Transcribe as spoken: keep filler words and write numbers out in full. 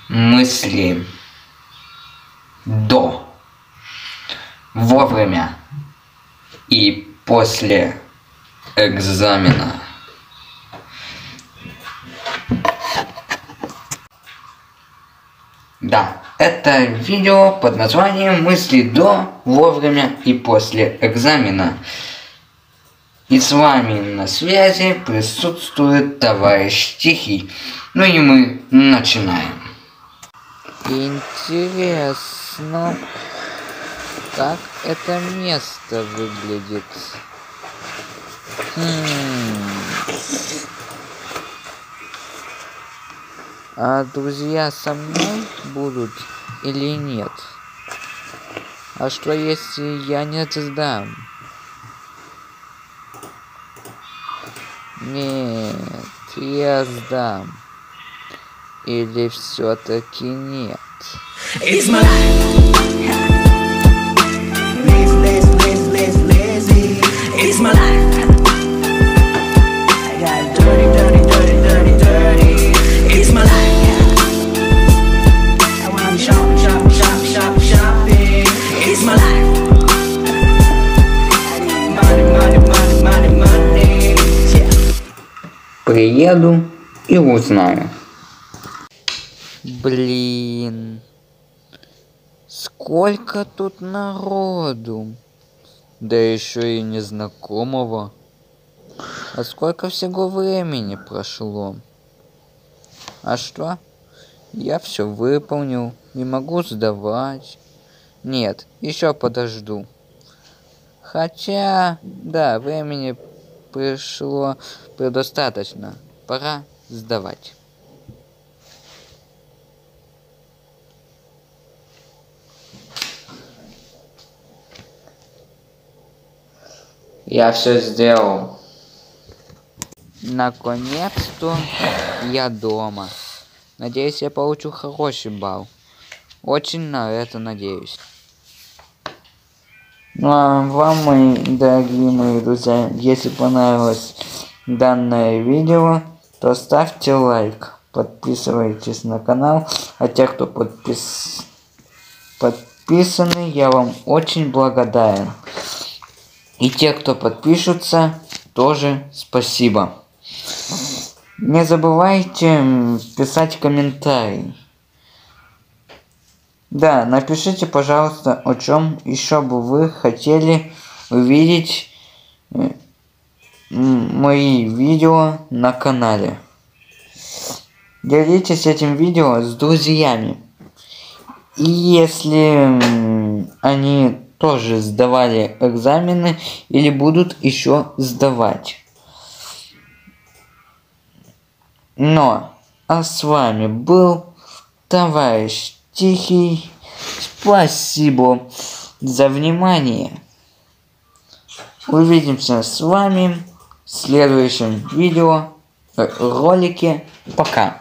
мысли до, вовремя и после экзамена. Да, это видео под названием «Мысли до, вовремя и после экзамена». И с вами на связи присутствует товарищ Тихий. Ну и мы начинаем. Интересно, как это место выглядит. Хм. А друзья со мной будут или нет? А что если я не сдам? Нет, я сдам. Или все-таки нет? It's my life. Lazy, lazy, lazy, lazy, lazy. It's my life. I got dirty, dirty, dirty, dirty, dirty. It's my life. I wanna shop, shop, shop, shop, shopping. It's my life. Money, money, money, money, money. Yeah. Приеду и узнаю. Блин, сколько тут народу, да еще и незнакомого. А сколько всего времени прошло? А что? Я все выполнил, не могу сдавать. Нет, еще подожду. Хотя, да, времени пришло предостаточно. Пора сдавать. Я все сделал. Наконец-то я дома. Надеюсь, я получу хороший балл. Очень на это надеюсь. Ну а вам, мои дорогие мои друзья, если понравилось данное видео, то ставьте лайк, подписывайтесь на канал. А те, кто подпис... подписаны, я вам очень благодарен. И те, кто подпишутся, тоже спасибо. Не забывайте писать комментарии. Да, напишите, пожалуйста, о чем еще бы вы хотели увидеть мои видео на канале. Делитесь этим видео с друзьями. И если они тоже сдавали экзамены или будут еще сдавать. Но, а с вами был товарищ Тихий. Спасибо за внимание. Увидимся с вами в следующем видео, ролике. Пока.